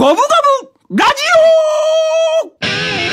ゴムゴムラジオ。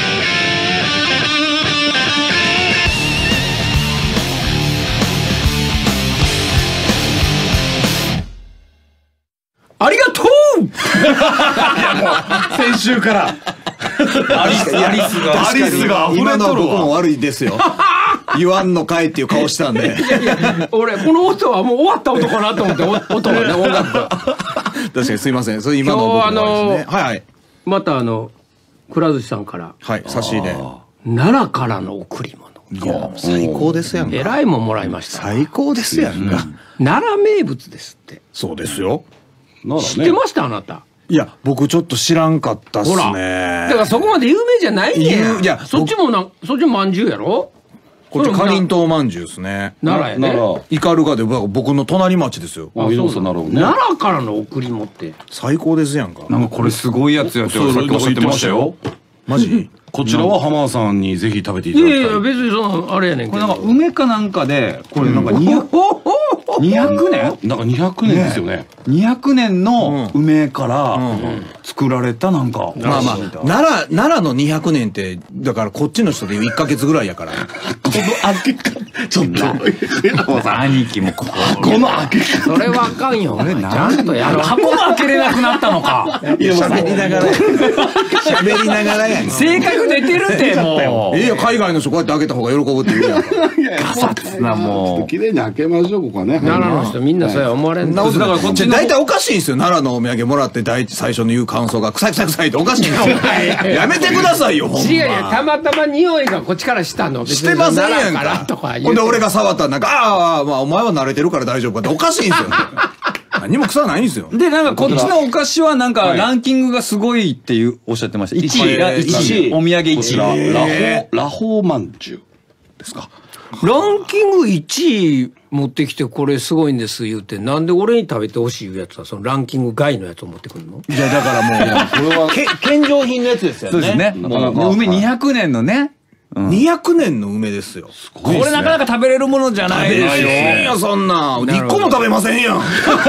ありがとう。いやもう先週からアリスが溢れとるわ。 今のは僕も悪いですよ。言わんのかいっていう顔したんで。 いやいや、俺この音はもう終わった音かなと思って、音はね、音楽が。 確かにすいません。それ今の僕もですね。はいはい。 またくら寿司さんから差し入れ。 奈良からの贈り物。 いや最高ですやんか。 えらいもんもらいました。 最高ですやんか。 奈良名物ですって。 そうですよ。 知ってましたあなた？ いや僕ちょっと知らんかったっすね。 だからそこまで有名じゃないんや。 いやそっちもまんじゅうやろ。 こっちかりんとうまんじゅうですね。 奈良やね。 斑鳩で僕の隣町ですよ。 奈良からの贈り物って最高ですやんか。 なんかこれすごいやつやってさっきおっしゃってましたよ。 マジ？ こちらは浜田さんにぜひ食べていただきたい。 いやいや別にあれやねんけど。 これなんか梅かなんかでこれなんか200年？ なんか200年ですよね。 200年の梅から作られたなんか。 まあまあ奈良の200年ってだからこっちの人で1ヶ月ぐらいやから。 この開け方ちょっと兄貴もこの開け方それはあかんよ。ちゃんとやろう。 箱が開けれなくなったのか。 喋りながら喋りながらやん。 性格出てるってもう。 いや海外の人こうやって開けた方が喜ぶって言うやんか。 ガサツなもう。 綺麗に開けましょうここはね。 奈良の人みんなそうや思われんの。 だからこっち大体おかしいんですよ。奈良のお土産もらって最初の言う感想が臭い臭い臭いっておかしいんですよ。やめてくださいよ。ほんま。 違うよ、たまたま匂いがこっちからしたの。 してませんやんか。ほんで俺が触ったらなんかああまあお前は慣れてるから大丈夫かっておかしいんですよ。何も臭ないんですよ。 でなんかこっちのお菓子はなんかランキングがすごいっていうおっしゃってました。1位お土産1位ラホーまんじゅうですか。 ランキング1位持ってきてこれすごいんです言うて、なんで俺に食べてほしいやつはそのランキング外のやつを持ってくるの？ いやだからもうこれは献上品のやつですよね。そうですね。 梅200年のね。 200年の梅ですよ。 これなかなか食べれるものじゃないですよ。 いやそんな1個も食べませんやん。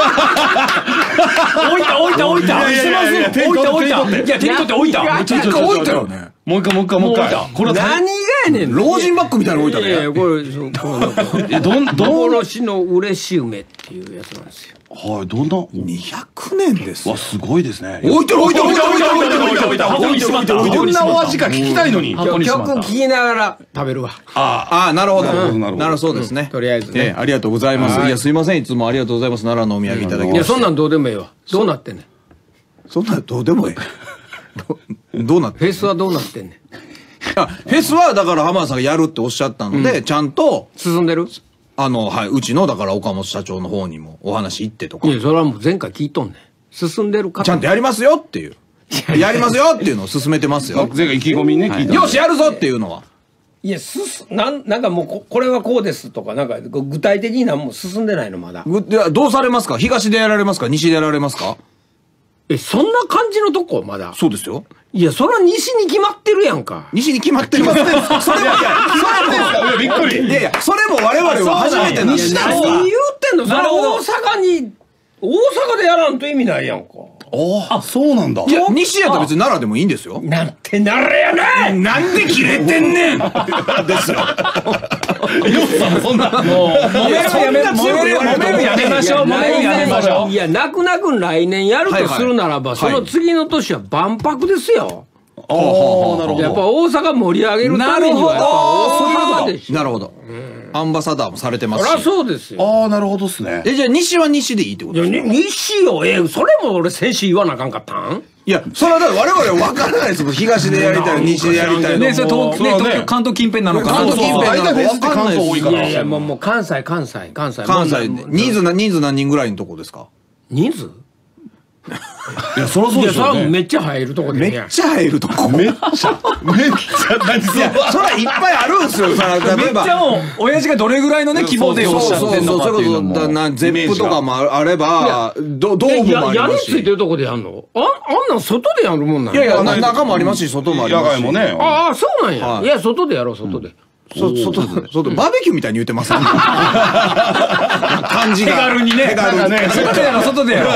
置いた置いた置いた。置いた置いた。いや手に取って置いた。 ちょっと置いたよね。 もう一回。 これ何がやねん。 老人バッグみたいなの置いたね。 いやいやこれ幻の嬉し梅っていうやつなんですよ。 はい、どんな 200年ですわ、すごいですね。 置いてる箱にしまった。 どんなお味か聞きたいのに。 曲聴きながら食べるわ。 ああ、なるほど。なるほど、そうですね。 とりあえずね。 ありがとうございます。いや、すいません。いつもありがとうございます。奈良のお土産いただきまして。 いや、そんなんどうでもいいわ。どうなってんねん。 そんなんどうでもいい。どうなってんフェスはどうなってんねん。 フェスはだから浜田さんがやるっておっしゃったので、ちゃんと進んでる？ はい、うちのだから岡本社長の方にもお話行ってとか。 いや、それはもう前回聞いとんねん。進んでるか。 ちゃんとやりますよっていう。やりますよっていうのを進めてますよ。 前回意気込みね、聞いた。 よし、やるぞっていうのは。 いや、なんかもうこれはこうですとか、なんか具体的にもう進んでないのまだ。 どうされますか？東でやられますか？西でやられますか？ そんな感じのとこまだ。 そうですよ。 いや、それは西に決まってるやんか。 西に決まってる。それも、 びっくり。 いやいや、それも我々は初めて西だろ。 何言ってんの？それ大阪でやらんと意味ないやんか。 あ、そうなんだ。 いや、西やったら別に奈良でもいいんですよ。 なんて奈良やねん。 なんで切れてんねん。ですよ。 よっさんそんな。もう、 揉めるやめましょう。 いや、泣く泣く来年やるとするならば、その次の年は万博ですよ。 ああ、なるほど。 やっぱ大阪盛り上げるためには、やっぱ大阪でしょ。 なるほど。アンバサダーもされてますし。 そりゃそうですよ。 ああ、なるほどっすね。 じゃあ西は西でいいってことですか？ 西よ、それも俺先週言わなあかんかったん？ いや、それはだから我々は分からないですもん。東でやりたい、西でやりたいの。 ね、それ東京関東近辺なのかな。 関東近辺なのか分かんないです。 いやいや、もう関西。 関西。人数何人ぐらいのとこですか？ 人数？ いや、そりゃそうでしょうね。 めっちゃ入るとこでめっちゃ入るとこ。めっちゃ、何それ。そらいっぱいあるんすよ。 めっちゃもう、親父がどれぐらいのね、希望でおっしゃってんのかっていうのも。 ゼップとかもあれば、ドームもありますし。 屋根ついてるとこでやんの？あんなん外でやるもんなんや。いやいや、中もありますし、外もありますし。 野外もね。 ああ、そうなんや。いや、外でやろう、外で。 外、バーベキューみたいに言ってますね。感じが。 手軽にね。 手軽にね。 外でやろ、外でやろ。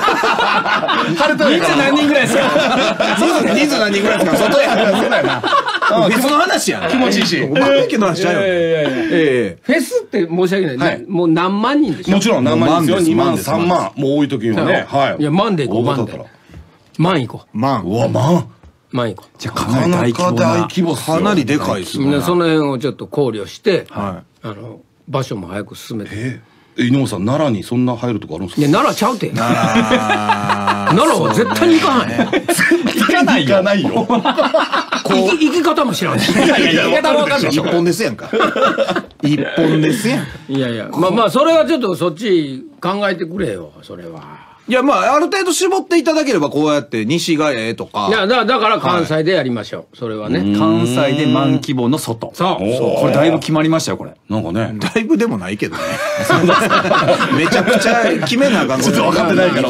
人数何人ぐらいですか？ 人数何人ぐらいですか？外や。そうだよな。フェスの話やん。 気持ちいいし。 バーベキューの話ちゃうよ。 フェスって申し訳ない。もう何万人でしょ？ もちろん何万人ですよ。2万、3万。もう多い時にはね。はい。 いや、万で5万で。万いこう。 万。 うわ、万。 万いこう。 じゃあかなり大規模。 かなりでかいですね。 その辺をちょっと考慮して、場所も早く進めて。 井上さん、奈良にそんな入るとこあるんですか？ いや、奈良ちゃうて。奈良は絶対に行かない。 行かないよ。 行かないよ。 生き方も知らない。 行き方もわかんない。 一本ですやんか。一本ですやん。 いやいや、まあそれはちょっとそっち考えてくれよ、それは。 いや、まあ、ある程度絞っていただければ、こうやって、西がええとか。 いや、だから関西でやりましょう。それはね。 関西で万規模の外。 そう。 これだいぶ決まりましたよ、これ。 なんかね。 だいぶでもないけどね。めちゃくちゃ決めなあかんこと。 ちょっと分かってないから。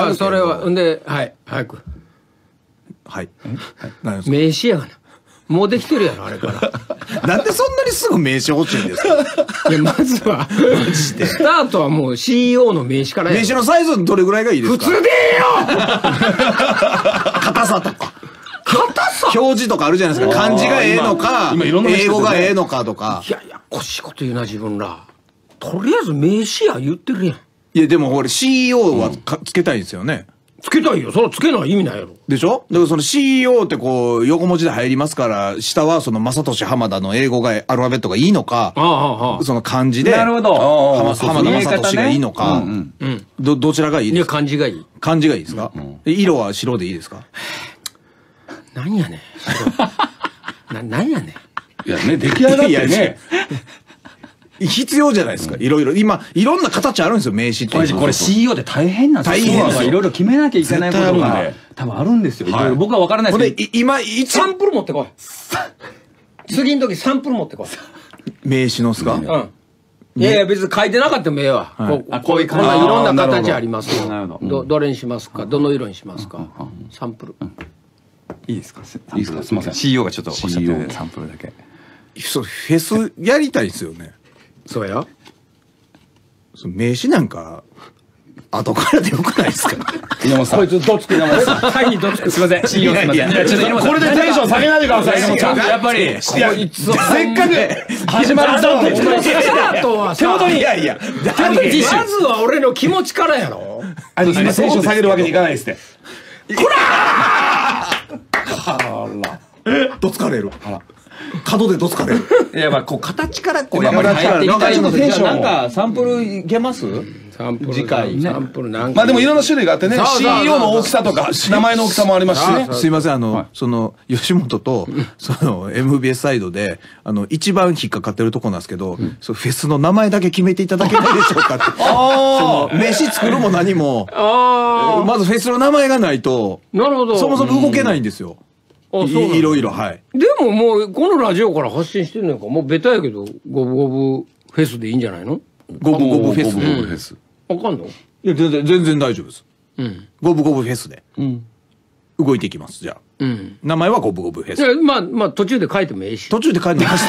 それは。んで、はい、早く。 はい。 名刺やがな。もうできてるやろ、あれから。 なんでそんなにすぐ名刺欲しいんですか？ いや、まずは、スタートはもう CEO の名刺からや。 名刺のサイズどれぐらいがいいですか？ 普通でええよ硬さとか。硬さ表示とかあるじゃないですか。漢字がええのか、英語がええのかとか。 いやいや、こしいこと言うな、自分ら。とりあえず名刺や言ってるやん。 いや、でも俺 CEO はつけたいんですよね。 つけたいよ。それつけない意味ないやろ。 でしょ？だからその CEO ってこう、横文字で入りますから、下はその正俊浜田の英語がアルファベットがいいのか、その漢字で、 なるほど。 浜田正俊がいいのか、どちらがいいですか？ いや、漢字がいい。 漢字がいいですか？色は白でいいですか？ 何やねん。何やねん。 いやね、出来上がってね。 必要じゃないですか。いろいろ。今、いろんな形あるんですよ、名刺って。 これ CEO で大変なんですよ。大変ですよ。いろいろ決めなきゃいけないことが多分あるんですよ。僕は分からないですけど。 今、 サンプル持ってこい。次の時サンプル持ってこい。 名刺のっすか？うん。 いやいや、別に書いてなかったもええわ。こういう、こんないろんな形ありますよ。どれにしますか？どの色にしますか？サンプル。 いいですか？ いいですか？すみません。 CEO がちょっとおっしゃってるサンプルだけ。 そう、フェスやりたいですよね。 そうや。 名刺なんか、後からでよくないですか？ こいつどつく稲本さん。はいにどつく。すいません。CEO すいません。ちょっと稲本さん。 これでテンション下げないでください。 やっぱり。 せっかく始まるぞって。 スタートは手元に。いやいや。 まずは俺の気持ちからやろ。 今テンション下げるわけにいかないですって。 こらー！どつかれる。角でどつかれる。 いや、まあ、こう、形からこう、 やっぱり入っていきたいので、 なんか、サンプルいけます？ サンプル。 次回。 サンプルなんか。 まあでもいろんな種類があってね、CEO の大きさとか、名前の大きさもありますしね。 すいません、その、吉本と、その、MBS サイドで、一番引っかかってるとこなんですけど、フェスの名前だけ決めていただけないでしょうかって。その、名刺作るも何も、まずフェスの名前がないと、 なるほど。 そもそも動けないんですよ。いろいろ、はい。 でももう、このラジオから発信してるのか、もうベタやけど、ゴブゴブフェスでいいんじゃないの？ ゴブゴブフェス。 ゴブゴブフェス。 わかんの？ いや、全然大丈夫です。 うん。 ゴブゴブフェスで。動いていきます、じゃあ。うん。名前はゴブゴブフェス。 まあ、途中で書いてもいいし。 途中で書いてました。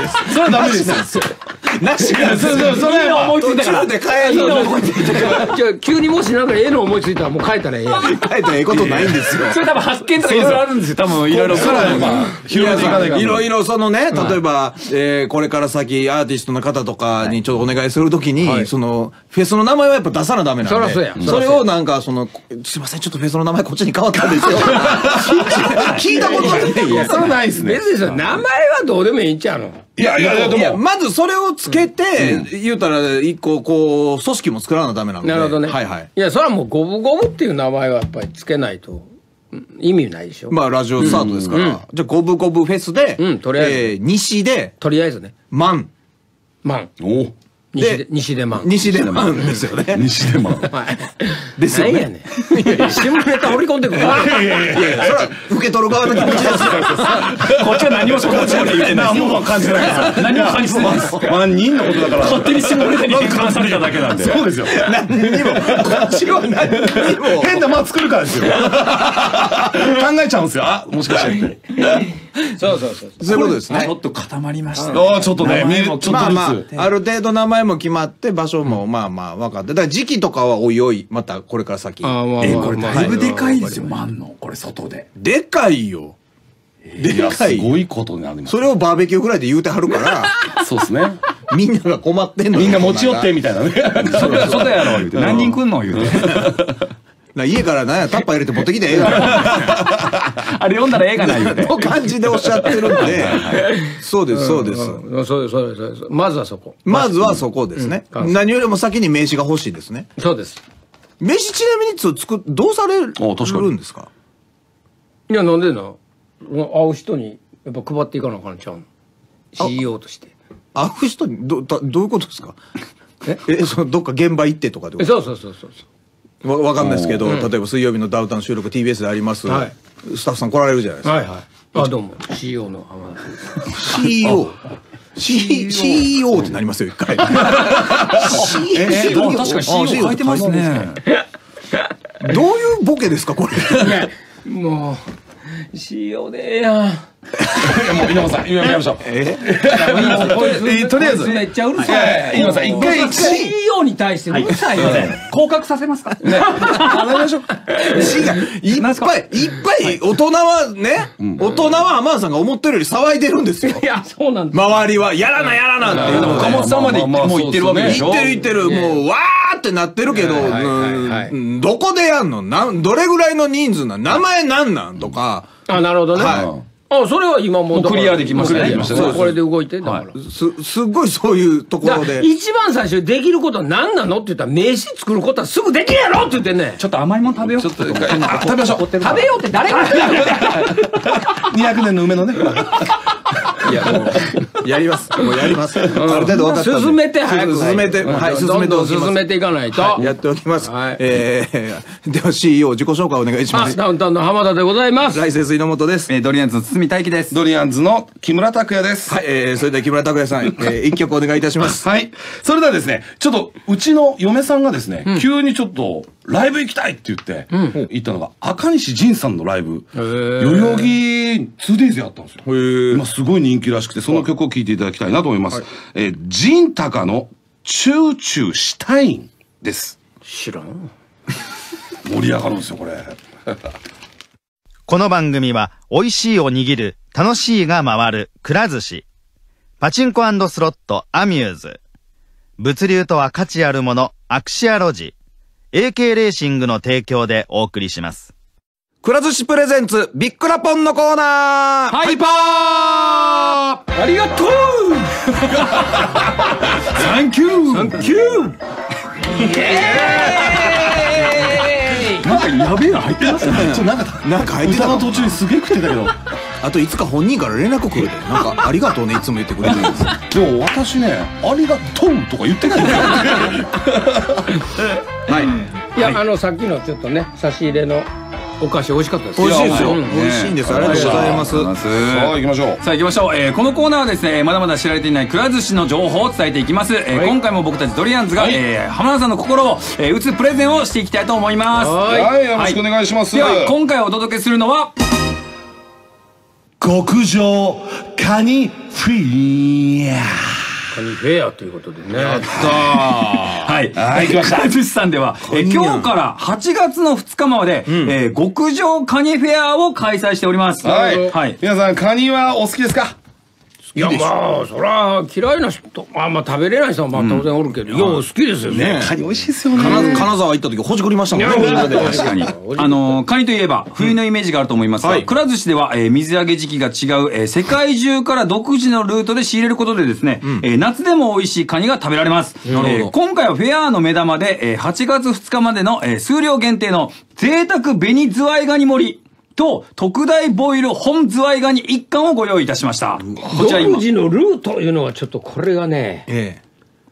それはダメですよ。 なしが、 それは思いついたから。 途中で変えるの思いついたから。 じゃあ、急にもしなんかええの思いついたらもう書いたらええやん。 書いたらええことないんですよ。 それ多分発見とかいろいろあるんですよ。多分いろいろ。 広げていかないから。 いろいろそのね、例えば、これから先アーティストの方とかにちょっとお願いするときに、その、フェスの名前はやっぱ出さなダメなんで。それをなんか、その、すいません、ちょっとフェスの名前こっちに変わったんですよ。聞いたことない。 いや、それはないですね。 別に名前はどうでもいいんちゃうの？ いや、でも。 まずそれをつけて、言うたら、一個、こう、組織も作らなダメなので。 なるほどね。 はいはい。 いや、それはもうゴブゴブっていう名前はやっぱりつけないと意味ないでしょ。 まあ、ラジオスタートですから。じゃあ、ゴブゴブフェスで、 とりあえず。 西で、 とりあえずね。 マン。 お西出マン。 西出マンですよね。 西出マン。 ですよね。 何やねん。下ネタ掘り込んでくる。いやいや、それは受け取る側の気持ちですよ。 こっちは何もそこまで言ってない。 何も感じないです。 何も感じてないです。 万人のことだから。 勝手に下ネタに変換されただけなんで。 そうですよ。 何にも、こっちは何にも。 変な間作るからですよ。考えちゃうんですよ。あ、もしかして。 そうそうそう。 そういうことですね。 ちょっと固まりました。 ああ、ちょっとね、ちょっとずつ。 まあまあ、ある程度名前も決まって、場所もまあまあ分かって。だから時期とかはおいおい、またこれから先。 これだいぶでかいですよ、万能。これ外で。 でかいよ。でかすい。 ごいことになります。 それをバーベキューぐらいで言うてはるから、 そうですね。 みんなが困ってんの。 みんな持ち寄ってみたいなね。 外やろ、言うて。何人来んの言うて。 家からなんやタッパー入れて持ってきてええやん。 あれ読んだらええかな言うて。 の感じでおっしゃってるんで。そうです、そうです。 そうです。まずはそこ。 まずはそこですね。何よりも先に名刺が欲しいですね。 そうです。 名刺ちなみにどうされるんですか？ いや、なんでな。会う人にやっぱ配っていかなあかんちゃうの。CEO として。 会う人にどういうことですか？どっか現場行ってとかで。 そう。 わかんないですけど、例えば水曜日のダウンタウン収録 TBS であります。スタッフさん来られるじゃないですか。 はいはい。あ、どうも。CEO の浜田です。CEO ってなりますよ、一回。 確かに CEO 書いてますね。 どういうボケですか、これ。 もう、CEO でええやん。 もう稲葉さん、やめましょう。 とりあえずめっちゃうるさい。 稲葉さん、一回 CEO に対してうるさいよね。 降格させますか？ いっぱい、大人はね、大人は浜田さんが思ってるより騒いでるんですよ。 いや、そうなんだ。 周りは、やらなっていうの岡本さんまでもう言ってるわけでしょ？ 言ってる、もう、わーってなってるけど、どこでやんの？どれぐらいの人数名前なんなんとか。 あ、なるほどね。あ、それは今もうクリアできましたね。 これで動いてだから。 すっごいそういうところで。 一番最初にできることは何なのって言ったら、名刺作ることはすぐできるやろって言ってんね。 ちょっと甘いもん食べよう。 食べましょう。 食べようって誰が言うの 200年の梅のね。 いや、もう、やります。もうやります。ある程度分かったんで。 進めて早く。 進めて、はい、 進めていかないと。 やっておきます。では CEO 自己紹介お願いします。 ダウンタウンの浜田でございます。 ライセンス井本です。 ドリアンズの堤大輝です。 ドリアンズの木村拓哉です。 はい、それでは木村拓哉さん、一曲お願いいたします。 はい。それではですね、ちょっと、うちの嫁さんがですね、急にちょっと、ライブ行きたいって言って、行ったのが、赤西仁さんのライブ、代々木 2days であったんですよ。今すごい人気らしくて、その曲を聴いていただきたいなと思います。仁高のチューチューシュタインです。 知らん。 盛り上がるんですよ、これ。 この番組は、美味しいを握る、楽しいが回る、くら寿司。パチンコ&スロット、アミューズ。物流とは価値あるもの、アクシアロジ。AK レーシングの提供でお送りします。 くら寿司プレゼンツ、ビックラポンのコーナー。 ハイパーありがとうサンキューイエーイなんかやべえの入ってますね。 なんか入ってた歌の途中にすげえ食ってたけど。 あといつか本人から連絡来るで、なんかありがとうねいつも言ってくれてるんですでも私ね、ありがとうとか言ってないんですよ。 いや、さっきのちょっとね、差し入れのお菓子美味しかったです。 美味しいですよ。美味しいんです。ありがとうございます。 さあ行きましょう。 さあ行きましょう。このコーナーはですね、まだまだ知られていないくら寿司の情報を伝えていきます。今回も僕たちドリアンズが浜田さんの心を打つプレゼンをしていきたいと思います。 はい、よろしくお願いします。 では今回お届けするのは極上カニフィア。 カニフェアということでね。やったー。 はい。はい、来ました。くら寿司さんでは、今日から8月の2日まで、極上カニフェアを開催しております。 はい。はい。皆さん、カニはお好きですか？ いや、まあそりゃ嫌いな人、まあ食べれない人はまあ当然おるけど、好きですよね。 カニ美味しいですよね。 金沢行った時ほじくりましたもんね。 確かに。カニといえば冬のイメージがあると思いますが、くら寿司では水揚げ時期が違う世界中から独自のルートで仕入れることでですね、夏でも美味しいカニが食べられます。今回はフェアの目玉で8月2日までの数量限定の贅沢紅ズワイガニ盛りと特大ボイル本ズワイガニ1貫をご用意いたしました。 独自のルートいうのはちょっとこれがね、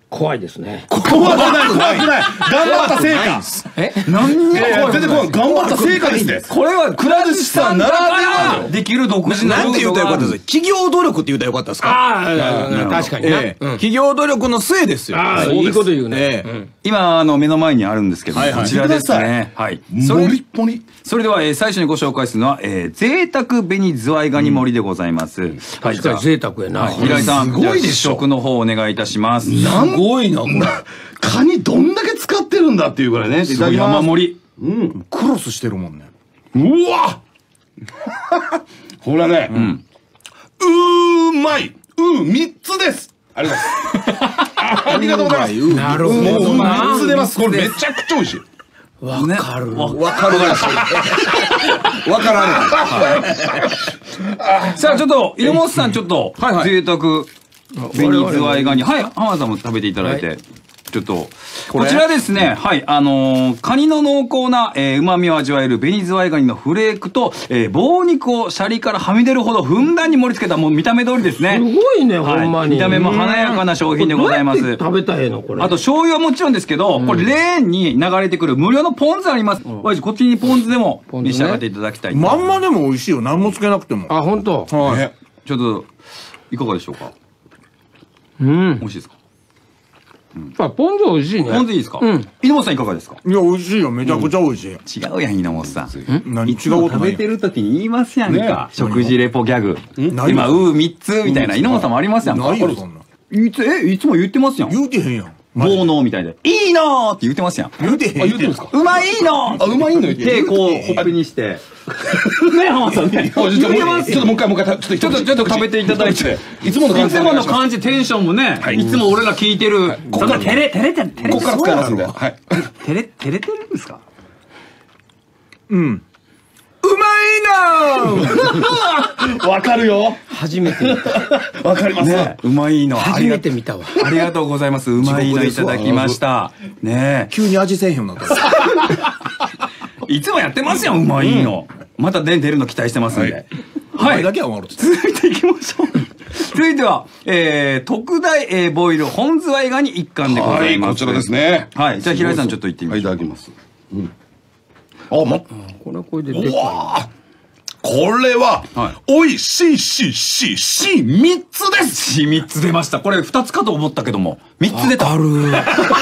怖いですね。 怖くない、怖くない。頑張った成果。 何にも怖い全然怖い。頑張った成果ですね。 これはくら寿司さんならではできる独自のなんて言うたらよかったです。企業努力って言うたらよかったですか。 ああ、確かにね。 企業努力のせいですよ。 ああ、いいこと言うね。 今目の前にあるんですけど、こちらですね。はい。 もりっぽり。 それでは最初にご紹介するのは贅沢紅ズワイガニ盛りでございます。 はい、贅沢やな。 平井さん、 すごいでしょ。 試食の方お願いいたします。 すごいな、これ。カニどんだけ使ってるんだっていうぐらいね。 山盛り。 クロスしてるもんね。 うわほらね。うまい。3つです。ありがとうございます。ありがとうございます。 なるほど。 3つ出ます。これめちゃくちゃ美味しい。 わかる。 わかるわからない。 さあ、ちょっと、猪本さん、ちょっと、贅沢、紅ズワイガニ。はい、浜田さんも食べていただいて。ちょっと、こちらですね、はい、カニの濃厚な旨味を味わえる紅ズワイガニのフレークと、棒肉をシャリからはみ出るほどふんだんに盛り付けた、もう見た目通りですね。 すごいね、ほんまに。 見た目も華やかな商品でございます。 食べたいの、これ。 あと、醤油はもちろんですけど、これレーンに流れてくる無料のポン酢あります。こっちにポン酢でも召し上がっていただきたい。 まんまでも美味しいよ。何もつけなくても。 あ、本当。 はい。 ちょっと、いかがでしょうか。美味しいですか。 ポン酢美味しいね。 ポン酢いいですか。猪本さんいかがですか。 いや、美味しいよ。めちゃくちゃ美味しい。 違うやん、猪本さん。 何違うこと食べてる時に言いますやんか。食事レポギャグ。今、3つみたいな。猪本さんもありますやんか。 ないよ、そんな。 いつも言ってますやん。 言うてへんやん。 棒のみたいで。いいのって言ってますやん。 言うてへん。 言ってるんですか。 うまいのうまいの言って。 手、こう、ほっぺにして。ね、浜田さんね。 ちょっともう一回、ちょっと食べていただいて。 いつもの感じ、テンションもね、いつも俺ら聞いてる。 ここから使いますんで。はい。 照れてるんですか。 うまいなわかるよ。 初めて見た。 わかりますね。 うまいの。 初めて見たわ。 ありがとうございます。うまいのいただきました。ね急に味せえへんようになった。 いつもやってますよ、うまいの。また出るの期待してますんで。 はい。だけは終わる。 続いていきましょう。続いては、特大ボイル本ズワイガニ一貫でございます。 こちらですね。 はい。じゃあ平井さんちょっと言ってみましょう。 いただきます。 これででかい。 これは、おいしい3つです。 3つ出ました。これ2つかと思ったけども、3つ出た。 分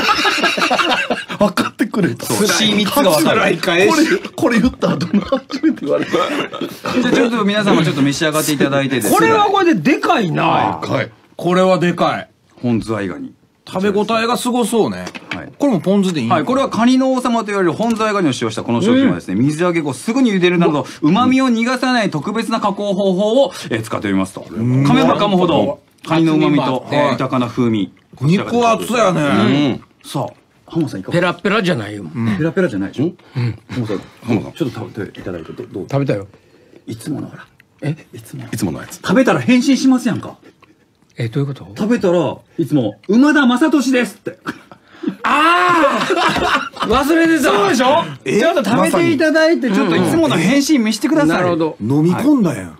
かってくれた。 3つが分かる。 これ言った後の初めて言われた。 じゃあちょっと皆さんもちょっと召し上がっていただいてですね。 これはこれででかいな。 これはでかい。 本ズワイガニ。 食べ応えがすごそうね。これもポン酢でいい。 はい、これはカニの王様と言われる本ズワイガニを使用したこの商品はですね、水揚げ後すぐに茹でるなど、旨味を逃がさない特別な加工方法を使っておりますと。噛めば噛むほど、カニの旨味と豊かな風味。 肉厚やね。 さあ、浜田さんいかが？ ペラペラじゃないよ。 ペラペラじゃないでしょ。浜田さん、ちょっと食べていただいて、どう？ 食べたよ。 いつものほら。 いつものやつ。 食べたら変身しますやんか。 どういうこと？ 食べたらいつも馬田正俊ですって。 ああ忘れてた。 そうでしょ。ちょっと食べていただいて、ちょっといつもの変身見せてください。 なるほど。 飲み込んだやん。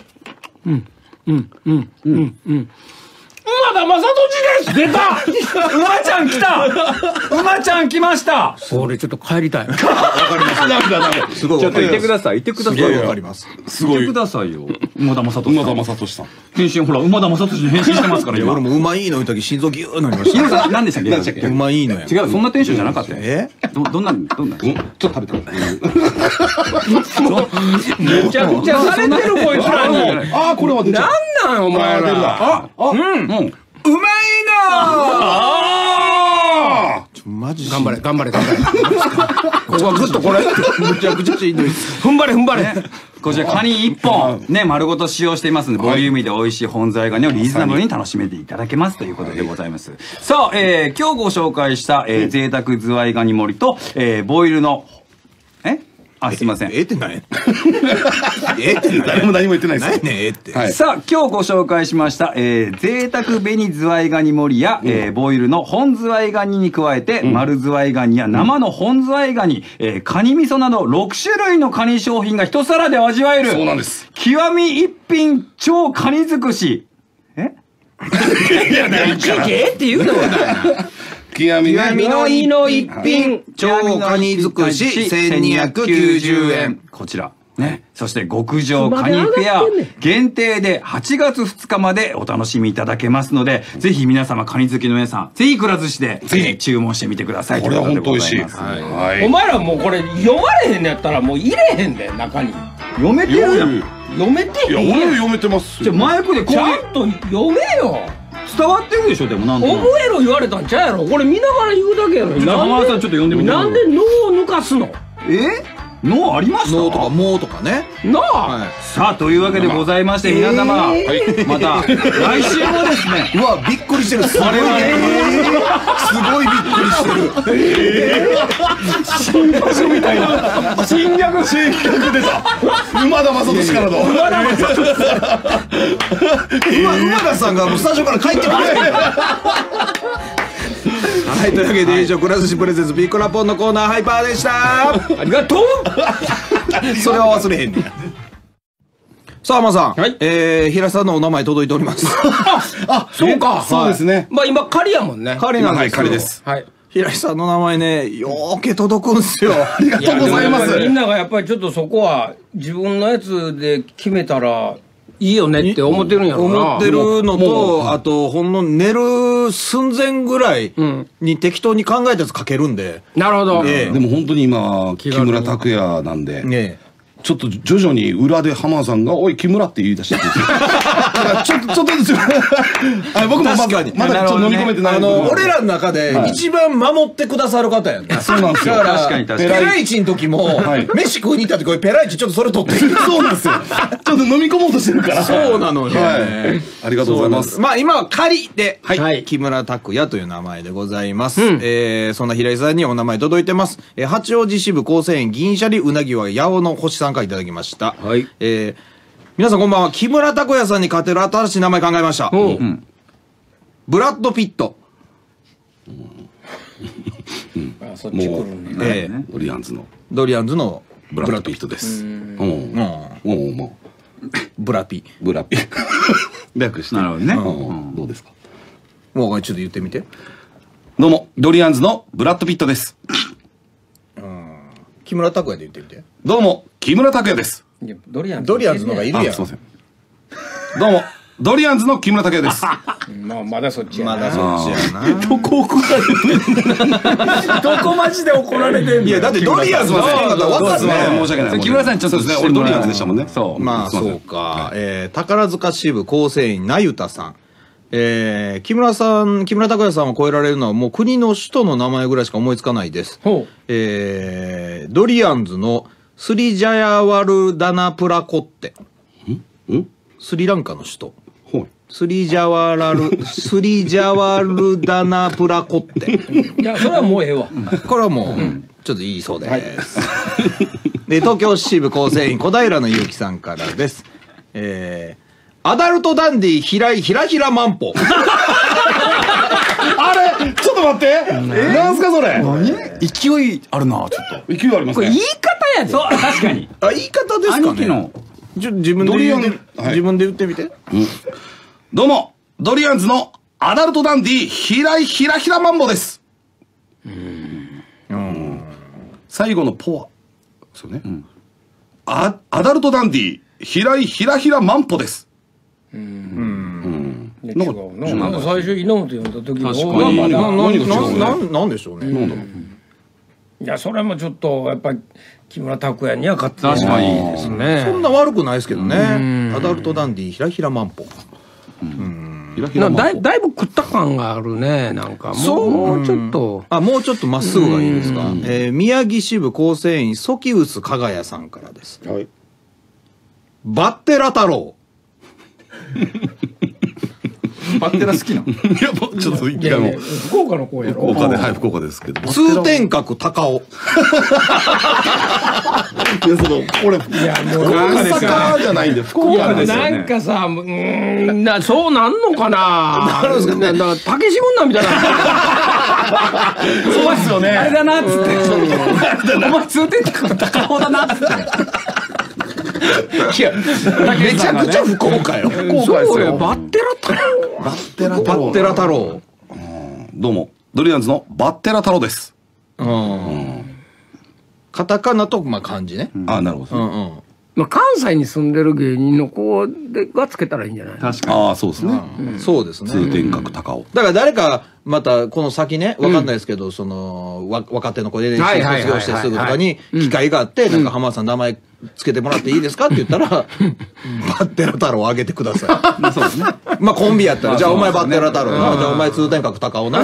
馬田正俊です。出た。 馬ちゃん来た。馬ちゃん来ました。 俺ちょっと帰りたい。 わかります。ダメ。すごい。 ちょっと言ってください。言ってください。 わかります。 すごい。 言ってくださいよ。馬田正俊。 馬田正俊さん。 変身、ほら、馬田正俊に変身してますから今。 俺もうまいの言うとき心臓ギューなりました。 今さん何でしたっけ？ うまいのや。 違う、そんなテンションじゃなかったよ。どんな？ ちょっと食べてください。 めちゃくちゃされてるこいつらに。 これは出ちゃう。 なんなんお前ら。 うまいなマジ頑張れ。ここはグッとこれ。 むちゃくちゃしんどい。 踏ん張れ。 こちらカニ1本ね、丸ごと使用していますので、ボリューミーで美味しい本ズワイガニをリーズナブルに楽しめていただけますということでございます。さあ、今日ご紹介した贅沢ズワイガニ盛りと、ボイルの、すいません。 って何誰も何も言ってないです。 何ねって。 さあ、今日ご紹介しました、贅沢紅ズワイガニ盛りや、ボイルの本ズワイガニに加えて、丸ズワイガニや生の本ズワイガニ、カニ味噌など6種類のカニ商品が一皿で味わえる。 そうなんです。 極み一品超カニ尽くし。 いや、 いちいちって言うのも極みの一品、超カニ尽くし1290円。 こちら。ね。そして極上カニフェア限定で8月2日までお楽しみいただけますので、ぜひ皆様カニ好きの皆さん、ぜひくら寿司で注文してみてください。 これは本当美味しい。 お前らもうこれ読まれへんのやったらもう入れへんで、中に。 読めてるやん。 読めていや、俺読めてます。 じゃあマイクでこうちゃんと読めよ。 伝わってるでしょ、でもなんとなく。 覚えろ言われたんちゃうやろ。これ見ながら言うだけやろ。 浜田さんちょっと読んでみて。 なんで脳を抜かすの？ 脳ありました？ 脳とかもうとかね。 なあ。 さあというわけでございまして、皆様また来週もですね。 うわ、びっくりしてる。すごいびっくりしてる。 新逆みたいな。新逆出た。馬田正俊からの。 馬田さんがもうスタジオから帰ってくれ。はい、というわけで以上、くら寿司プレゼンツピッコラポンのコーナーハイパーでした。 ありがとう。 それは忘れへんねん。さあ、浜さん、 はい、 平井さんのお名前届いております。 あ、そうか。 そうですね。 まあ今仮やもんね。 仮なんですけど。 仮です。 はい。 平井さんの名前ね、よーけ届くんすよ。 ありがとうございます。 みんながやっぱりちょっとそこは自分のやつで決めたらいいよねって思ってるんやろな。 思ってるのと、あと、ほんの寝る寸前ぐらいに適当に考えたやつ書けるんで。 なるほど。 でも本当に今、木村拓哉なんで。 ねえ。 ちょっと徐々に裏で浜田さんが「おい木村」って言い出してるんですよ。ちょっとずつ僕もまだちょっと飲み込めてない。 俺らの中で一番守ってくださる方やん。 そうなんですよ。 確かにペライチの時も飯食いに行った時、ペライチちょっとそれ取って。 そうなんですよ。ちょっと飲み込もうとしてるから。 そうなのよ。 ありがとうございます。 まあ今は仮ではい木村拓哉という名前でございます。そんな平井さんにお名前届いてます。八王子支部構成員銀シャリうなぎは八尾の星さんからいただきました。 はい。 皆さんこんばんは。木村拓哉さんに勝てる新しい名前考えました。ブラッド・ピット。 あ、そっち来るね。 ドリアンズのドリアンズのブラッド・ピットです。 ブラピ。 ブラピ。略して。 なるほどね。 どうですか。 もうちょっと言ってみて。 どうもドリアンズのブラッド・ピットです。 木村拓哉で言ってみて。 どうも木村拓哉です。 ドリアンズの方がいるやん。 すいません。どうもドリアンズの木村拓哉です。 まあまだそっちやな。 まだそっちやな。 どこ怒られてんの？どこマジで怒られてんの？ いやだってドリアンズの方が分かんない。 申し訳ない。 木村さんちょっとですね。俺ドリアンズでしたもんね。 そう。 まあそうか。宝塚支部構成員なゆたさん。木村拓哉さんを超えられるのはもう国の首都の名前ぐらいしか思いつかないです。ドリアンズのスリジャヤワルダナプラコッテ。スリランカの首都。スリジャワルダナプラコッテ。 いや、それはもうええわ。 これはもう、ちょっといいそうです。で、東京支部構成員小平のゆうきさんからです。アダルトダンディひらひらマンポ。 あれちょっと待って。なんすかそれ。 勢いあるな、ちょっと。 勢いありますね。 これ言い方やで。そう、確かに。 あ、言い方ですかね。 兄貴の。 自分で言ってみて。 どうもドリアンズのアダルトダンディひらマンボです。最後のポはそうね。アダルトダンディひらマンポです。 なんか最初稲本読んだ時のなんでしょうね。 いや、それもちょっとやっぱり木村拓哉には勝ってない。 確かにですね。 そんな悪くないですけどね。アダルトダンディひらマンポ。 だいぶ食った感があるね。なんかもうちょっともうちょっとまっすぐがいいですか。宮城支部構成員ソキウス加賀谷さんからです。バッテラ太郎。 バッテラ好きなの？ いや、ちょっと一回も。 福岡の子やろ。 福岡で、はい、福岡ですけど。 通天閣高尾。 いや、これ、いや、もう、大阪じゃないんで、福岡ですよね。 なんかさ、そうなんのかな。なるんですかね。だから、たけし軍団みたいな。 そうですよね。 あれだなっつって。お前通天閣高尾だなっつって。 いや、 めちゃくちゃ福岡よ。 そうよ、バッテラ太郎。 バッテラ太郎。 どうも、ドリアンズのバッテラ太郎です。 カタカナとまあ漢字ね。 あ、なるほど。 まあ関西に住んでる芸人の子がつけたらいいんじゃない？ 確かに。 ああ、そうですね。 そうですね。 通天閣高尾。 だから誰かまたこの先ね、わかんないですけど、その若手の子で卒業してすぐとかに機会があって、なんか浜田さん名前つけてもらっていいですかって言ったら、バッテラ太郎をあげてください。そうですね。まあコンビやったら、じゃあお前バッテラ太郎な、じゃあお前通天閣高尾な。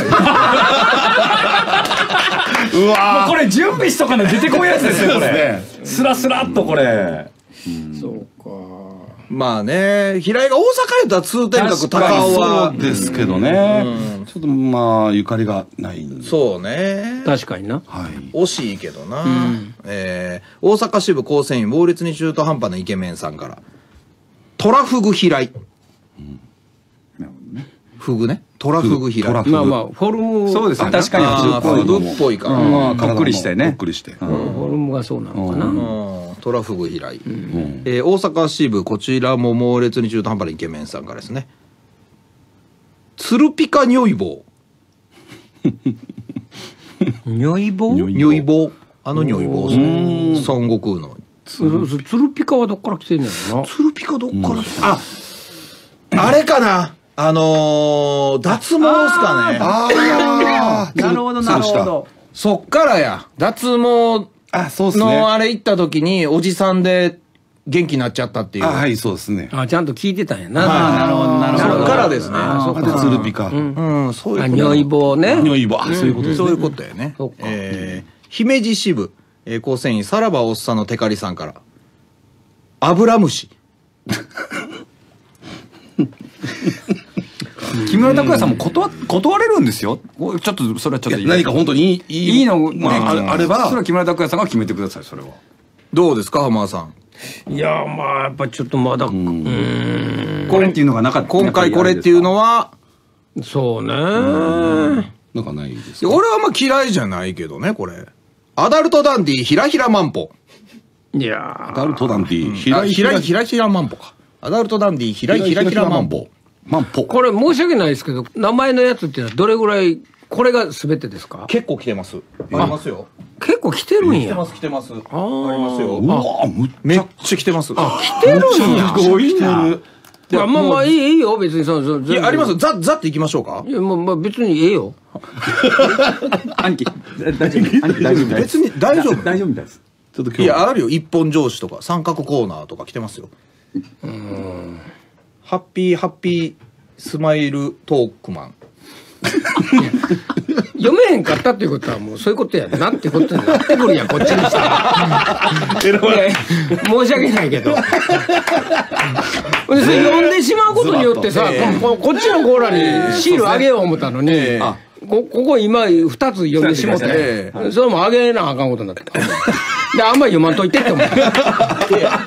うわこれ準備しとかない出てこいやつですよ、これ。スラスラっとこれ。 そうか。 まあね、平井が大阪やったら通天閣高尾はそうですけどね。ちょっとまあゆかりがないんで。 そうね。 確かにな。 はい。 惜しいけどな。大阪支部構成員猛烈に中途半端なイケメンさんからトラフグ平井。フグね。トラフグ平井。 まあまあフォルム、 そうですね。確かにフグっぽいから。 ぷっくりしてね。 ぷっくりして。 フォルムがそうなのかな。 トラフグ平井。大阪支部こちらも猛烈に中途半端なイケメンさんからですね。ツルピカ如意棒。 如意棒？ 如意棒。あの如意棒ですね。孫悟空の。 ツルピカはどっから来てんねんな。 ツルピカどっからあれかな、脱毛っすかね。 なるほどなるほど。 そっからや。脱毛のあれ行った時におじさんで元気になっちゃったっていう。 はい、そうですね。 あ、ちゃんと聞いてたんやな。 なるほどなるほど。そっからですね。 でツルピカ。 そういうこと。 如意棒ね。 如意棒。そういうことですね。 そういうことやね。姫路支部構成員さらばおっさんのテカリさんからアブラムシ。 木村拓哉さんも断れるんですよ。ちょっとそれはちょっと何か本当にいいのあれば、 それは木村拓哉さんが決めてください。それはどうですか浜田さん。 いやまあやっぱちょっとまだこれっていうのがなかった。 今回これっていうのはそうね。 なんかないですか。 俺はまあ嫌いじゃないけどね。これアダルトダンディひらひらマンポ。 いやアダルトダンディひらひらマンポか。アダルトダンディひらひらマンポ。 これ申し訳ないですけど、名前のやつっていうのはどれぐらい、これが全てですか？ 結構来てます。ありますよ。 結構来てるんや。 来てます。ありますよ。 うわめっちゃ来てます。 来てるんや。 すごいな。 いやまあいいよ別にいやあります。ざっていきましょうか。 いやまあ別にええよ。 兄貴大丈夫。 別に大丈夫みたいです。 ちょっと今日いやあるよ。一本上司とか三角コーナーとか来てますよ。ハッピースマイルトークマン。 読めへんかったっていうことはもうそういうことやなってことになってくるやんこっちにしたら。申し訳ないけど。それ読んでしまうことによってさ、こっちのコーラにシールあげよう思ったのに、ここ今2つ読んでしもってそれもあげなあかんことになってた。であんまり読まんといてって思った。あ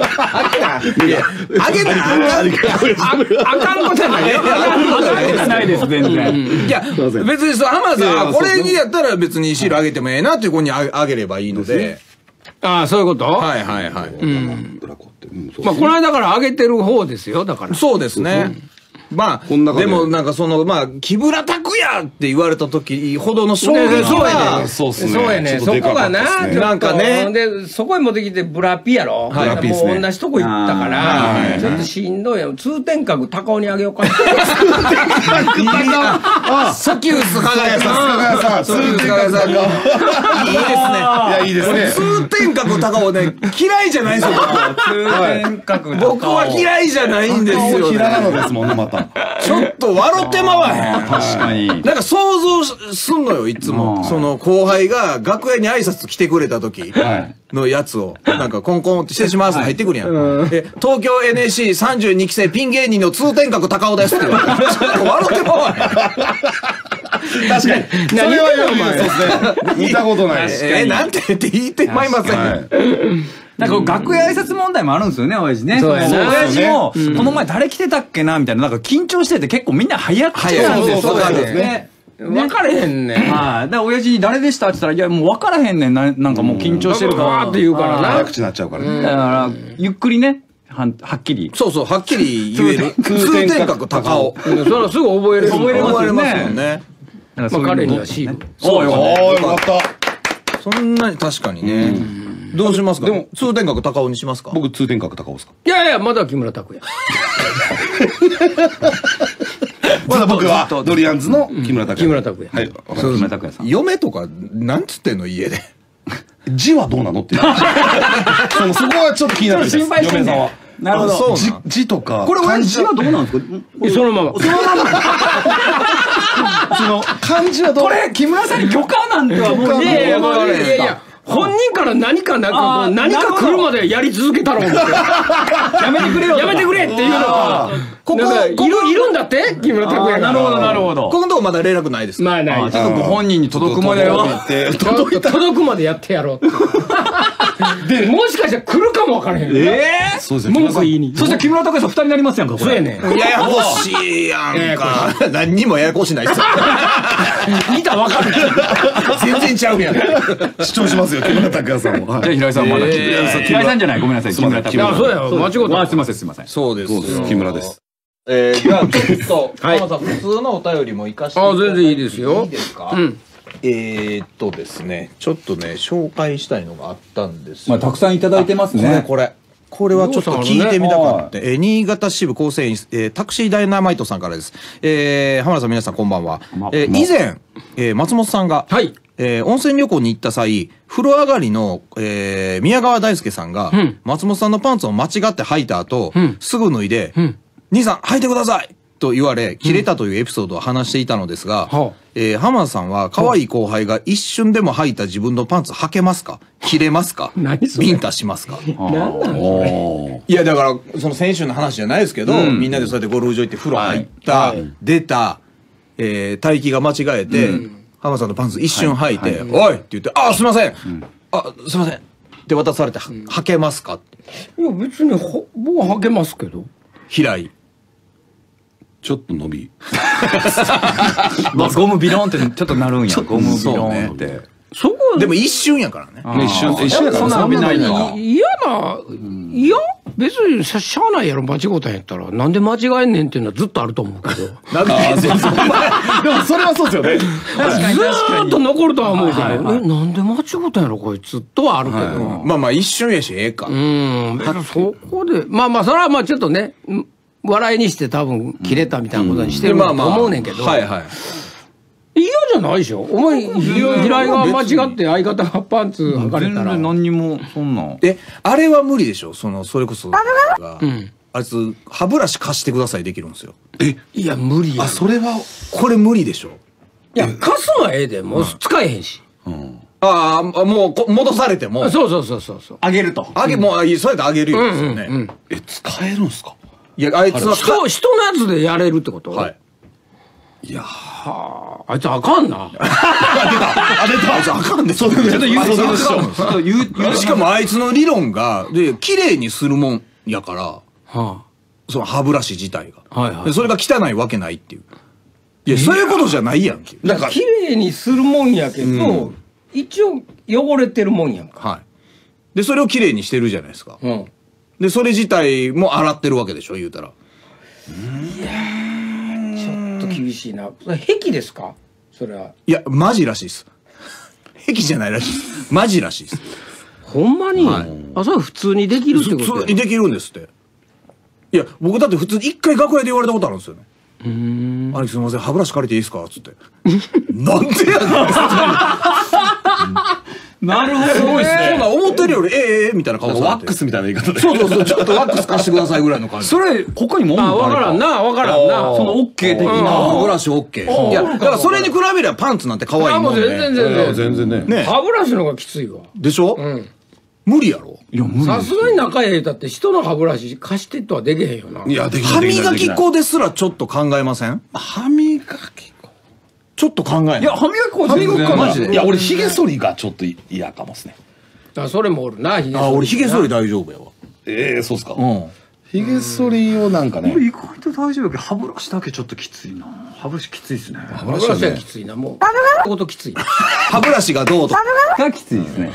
げなあかんことないよ。 ないです全然。 いや別にそう浜田さんこれにやったら別にシールあげてもええなっていう子にあげればいいので。 ああそういうこと。 はい。 まあこの間からあげてる方ですよだから。 そうですね。まあでもなんかそのまあ木村拓哉って言われた時ほどの衝撃がそうやね。そこがななんかね。でそこへ持ってきてブラピやろ。もう同じとこ行ったからちょっとしんどいよ。通天閣高尾にあげようか。 ソキウス加賀谷さん。ソキウス加賀谷さんがいいですね。いやいいですね。通天閣高尾ね嫌いじゃないですよ。 通天閣僕は嫌いじゃないんですよ。 ひらがなですもんねまた。 ちょっと笑ってまわへん。 確かに。 なんか想像すんのよいつも。その後輩が楽屋に挨拶来てくれた時のやつをなんかコンコンって失礼しますって入ってくるやん。東京 NSC32 期生ピン芸人の通天閣高尾ですってちょっと笑ってまわへん。確かに。それはそうですね。見たことない。 なんて言って言ってまいません。 なんか楽屋挨拶問題もあるんですよね、親父ね。親父も、この前誰来てたっけなみたいな、なんか緊張してて結構みんな早く来てたんですよ。 分かれへんねん。 はい。だから親父に誰でしたって言ったら、いや、もう分からへんねん。なんかもう緊張してるから。 わーって言うからな。 早口になっちゃうからね。 だから、ゆっくりね、はっきり。 そうそう、はっきり言える。通天閣高尾。 それすぐ覚えれる。 覚えれますよね。 もんね。 まあ彼にはシール。 そうよかった。 そんなに確かにね。どうしますか？でも通天閣高尾にしますか？ 僕通天閣高尾ですか？ いやいや、まだ木村拓哉。 まだ僕はドリアンズの木村拓哉。 木村拓哉。 はい。 木村拓哉さん。 嫁とかなんつってんの家で。 字はどうなのっていう。そこはちょっと気になるんです。 心配してんねん嫁さんは。 なるほど。 そう字とか。 これ親父はどうなんですか？ そのまま。 その漢字はどう？ これ、木村さんに許可なんてはもういやいや、本人から何か何か来るまでやり続けたろう思って。 やめてくれよ。 やめてくれっていうのが、いるんだって木村拓哉が。 なるほど、なるほど。 このとこまだ連絡ないですか？ まあない。 ちょっとご本人に届くまでは。 届くまでやってやろうって。で、もしかしたら来るかもわからへん。 そうですね。 文句言いに。 そして木村拓哉さん2人になりますやんか、これ。 そうやねん。 ややこしいやんか。何にもややこしないっすよ。 見たらわかる。 全然ちゃうやん。 主張しますよ木村拓哉さんも。 じゃあ平井さんまだ。平井さんじゃない、ごめんなさい。木村拓哉。 あ、そうや、間違った。 すいません、すいません。 そうです。 木村です。 じゃあちょっと浜田さん普通のお便りも生かしていただいて全然いいですよ。 いいですか？ うん。 ですね、ちょっとね紹介したいのがあったんですよ。 たくさんいただいてますね。 これはちょっと聞いてみたかった。新潟支部構成員、タクシーダイナマイトさんからです。浜田さん皆さんこんばんは。以前、松本さんが、温泉旅行に行った際、風呂上がりの、宮川大輔さんが、松本さんのパンツを間違って履いた後、すぐ脱いで、兄さん履いてくださいと言われ、切れたというエピソードを話していたのですが、浜田さんは可愛い後輩が一瞬でも履いた自分のパンツ履けますか？切れますか？ビンタしますか？ 何なの？ いやだからその先週の話じゃないですけど、みんなでそうやってゴルフ場行って風呂入った、出た、待機が間違えて、浜田さんのパンツ一瞬履いて「おい!」って言って「あ、すいません、あ、すいません」って渡されて「履けますか？」って。 いや別に僕は履けますけど。 平井ちょっと伸び。 ゴムビロンってちょっとなるんや。ゴムビロンって。 そこでも一瞬やからね。 一瞬やからそんな伸びないか。 いや別にしゃあないやろ、間違うたんやったら。なんで間違えんねんっていうのはずっとあると思うけど。ずなんででもそれはそうですよね。 ーっと残るとは思うけど、なんで間違うたんやろこいつとはあるけど。 まあまあ一瞬やしええか。 別にそこでそれはまあちょっとね、笑いにして多分切れたみたいなことにしてると思うねんけど。 はいはい。 嫌じゃないでしょ。お前平井が間違って相方がパンツ履かれたら。 全然何にもそんな。 あれは無理でしょ。それこそがあいつ歯ブラシ貸してくださいできるんですよ。 いや無理や。 それはこれ無理でしょ。 いや貸すのはええで、もう使えへんし。 ああもう戻されてもそう。 あげると。 もうそうやってあげるよですよね。 使えるんすか？ いやあいつは人のやつでやれるってこと？ はい。 いやあいつあかんな。 あいつあかんで。ちょっと言うしかもあいつの理論が綺麗にするもんやからその歯ブラシ自体がそれが汚いわけないっていう。いやそういうことじゃないやんけ。 だから綺麗にするもんやけど一応汚れてるもんやんか。 はい。でそれを綺麗にしてるじゃないですか。でそれ自体も洗ってるわけでしょ言うたら。 厳しいな。癖ですか？それは。 いやマジらしいです。癖じゃないらしいです。マジらしいです。 ほんまに？それは普通にできるってこと？ 普通にできるんですって。いや僕だって普通に一回楽屋で言われたことあるんですよね。兄貴すみません歯ブラシ借りていいですかっつって。なんでやねん。 なるほど。すごいですね。そんな思ってるよりみたいな顔されて。 ワックスみたいな言い方で。 そうちょっとワックス貸してくださいぐらいの感じ。 それ他にもわからんな。そのオッケー的な。 歯ブラシオッケー。いやだからそれに比べればパンツなんて可愛いもんね。 全然ね。 歯ブラシの方がきついわ。 でしょ？無理やろ。 さすがに仲ええだって人の歯ブラシ貸してとはできへんよな。 いやできない。 歯磨き粉ですらちょっと考えません？ 歯磨き粉ちょっと考えない。 いや歯磨き粉は全然マジで。 いや俺ひげ剃りがちょっと嫌かもですね。 それもおるな。 俺ひげ剃り大丈夫やわ。 そうっすか。 ひげ剃りをなんかね。 意外と大丈夫だけど、歯ブラシだけちょっときついな。歯ブラシきついですね。 歯ブラシはきついな、もうこときつい。 歯ブラシがどうとがきついですね。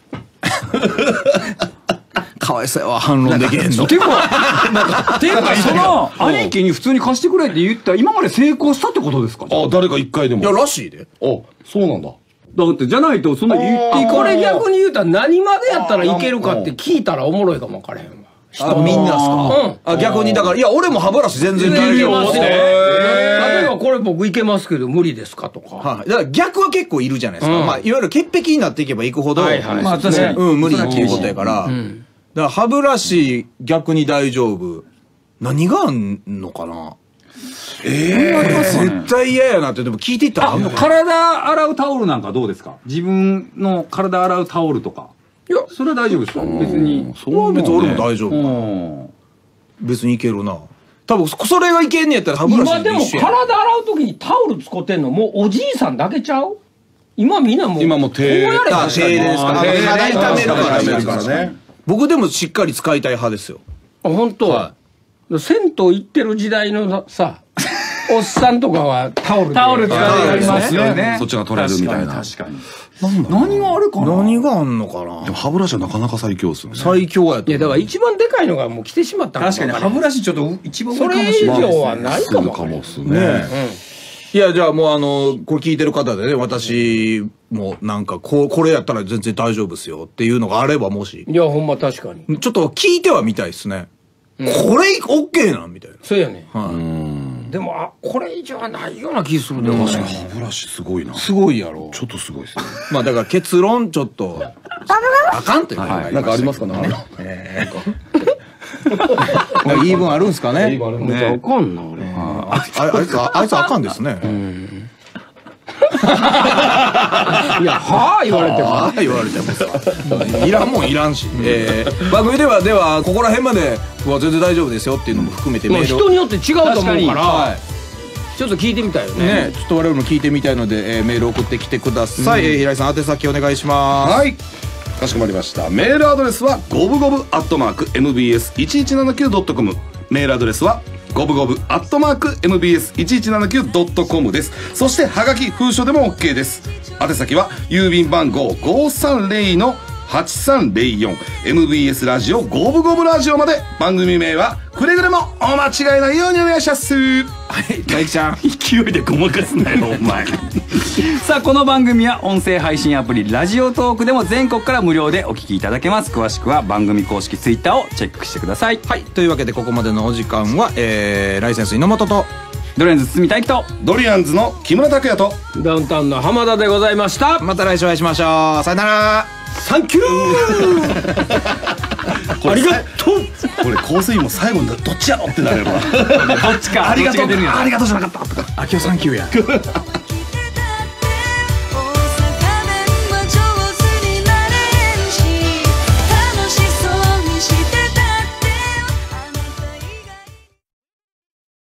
かわいそうやわ、反論できへんの。 ていうかその兄貴に普通に貸してくれって言ったら今まで成功したってことですか？ あ、誰か一回でも。 いや、らしいで。 あ、そうなんだ。 だってじゃないとそんな言っていかこない。 れ逆に言うたら何までやったらいけるかって聞いたらおもろいかも分からへんわ。 あ、みんなっすか？あ、逆にだから、いや、俺も歯ブラシ全然いけるよ。 例えばこれ僕いけますけど無理ですかとか。 はい。だから逆は結構いるじゃないですか。まあ、いわゆる潔癖になっていけばいくほど、 まあ確かに。 無理っていうことやから。だから歯ブラシ逆に大丈夫。何があんのかな？絶対嫌やなって、でも聞いていったらあんのかな？ 体洗うタオルなんかどうですか？自分の体洗うタオルとか。いや、それは大丈夫ですか？別に。 それは別に俺も大丈夫。別にいけるな。多分、それがいけんねやったら歯ブラシ今でも体洗う時にタオル使ってんのもうおじいさんだけちゃう？今みんなもう。 今もう手。 こうやれば手ですか？肌痛めるからね。 僕でもしっかり使いたい派ですよ。 あ、本当は。銭湯行ってる時代のさ、おっさんとかはタオルタオル使いますよね。 そっちが取れるみたいな。 確かに。何があるかな？ 何があんのかな？ でも歯ブラシはなかなか最強っすよね。 最強やと。 いやだから一番でかいのがもう来てしまった確かに歯ブラシちょっと一番上かもそれ以しれない。 上はないかも。 かもっすね。 いや、じゃあもうこれ聞いてる方でね、私もなんかこれやったら全然大丈夫ですよっていうのがあれば、もし。 いやほんま確かに。 ちょっと聞いてはみたいですね。これオッケーなんみたいな。 そうやね。 はでもこれ以上はないような気するで。 確かに歯ブラシすごいな。 い。すごいやろ。 ちょっとすごいですね。 まあだから結論ちょっと、あかんということなんかありますかね。 言い分あるんすかね。 あかんな俺。 あいつあかんですね。 いやはあ言われても。 ああ言われてもさ、いらんもんいらんし。番組ではここら辺までは全然大丈夫ですよっていうのも含めてメールを。 人によって違うと思うからはちょっと聞いてみたいよい。 ね。 ね、ちょっと我々も聞いてみたいのでメール送ってきてください。平井さん宛先お願いします。 はい。かしこまりました。メールアドレスはゴブゴブ@mbs1179.com。メールアドレスはゴブゴブ@mbs1179.com です。そしてハガキ封書でも OK です。宛先は郵便番号 530-8304 MBS ラジオゴブゴブラジオまで。番組名はくれぐれもお間違いないようにお願いします。 はい、大樹ちゃん。 勢いでごまかすなよお前。さあこの番組は音声配信アプリラジオトークでも全国から無料でお聞きいただけます。詳しくは番組公式ツイッターをチェックしてください。 はい、というわけでここまでのお時間は、ライセンス猪本とドレンズ堤大樹とドリアンズの木村拓哉とダウンタウンの浜田でございました。 また来週お会いしましょう。さよなら。 サンキュー。ありがとう。 これ香水も最後にどっちやろってなれるわ。 どっちかありがとうどっちが出るんやろ。 ありがとうじゃなかったとか。 あきおサンキューや。